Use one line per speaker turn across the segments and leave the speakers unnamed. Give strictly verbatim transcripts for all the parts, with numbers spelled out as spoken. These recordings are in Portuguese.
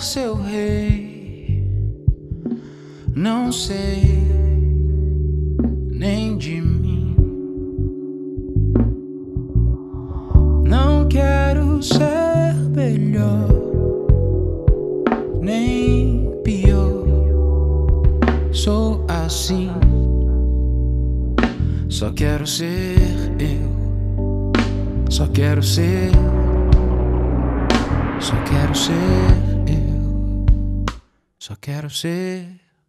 seu rei. Não sei nem de mim. Não quero ser melhor nem pior. Sou assim. Só quero ser eu. Só quero ser. Só quero ser eu. Só quero ser.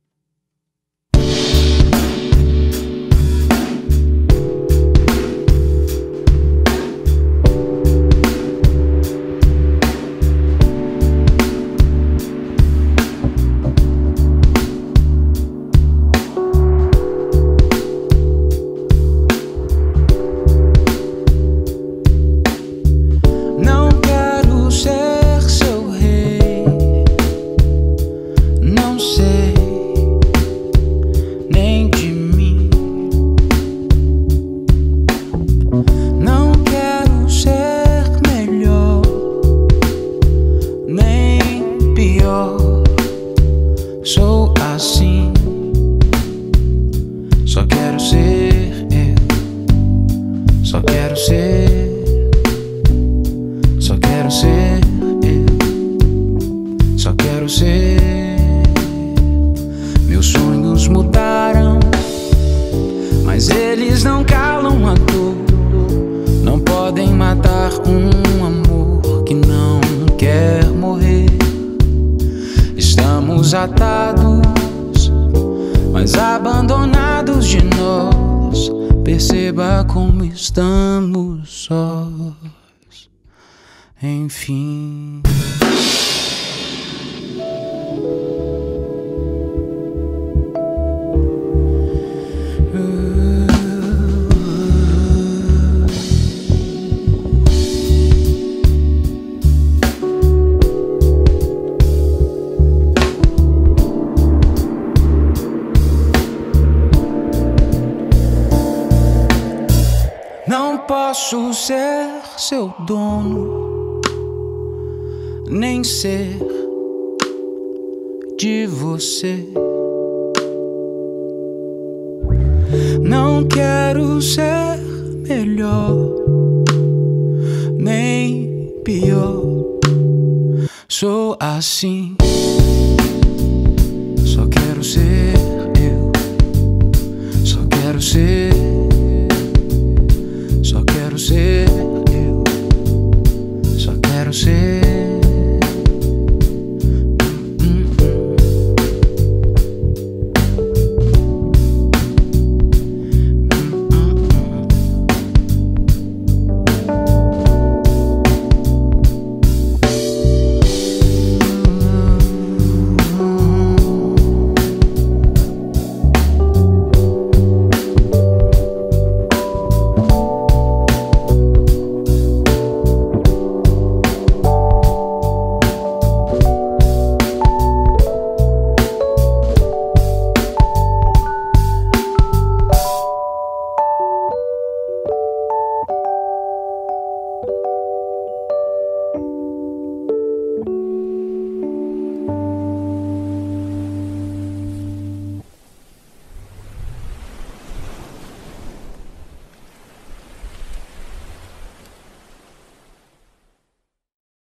Sou assim. Só quero ser eu. Só quero ser. Só quero ser eu. Só quero ser. Meus sonhos mudaram, mas eles não calam a dor. Não podem matar um amor que não quer morrer. Estamos atados, mas abandonados de nós. Perceba como estamos sós, enfim. Não posso ser seu dono, nem ser de você. Não quero ser melhor, nem pior. Sou assim. Só quero ser eu. Só quero ser.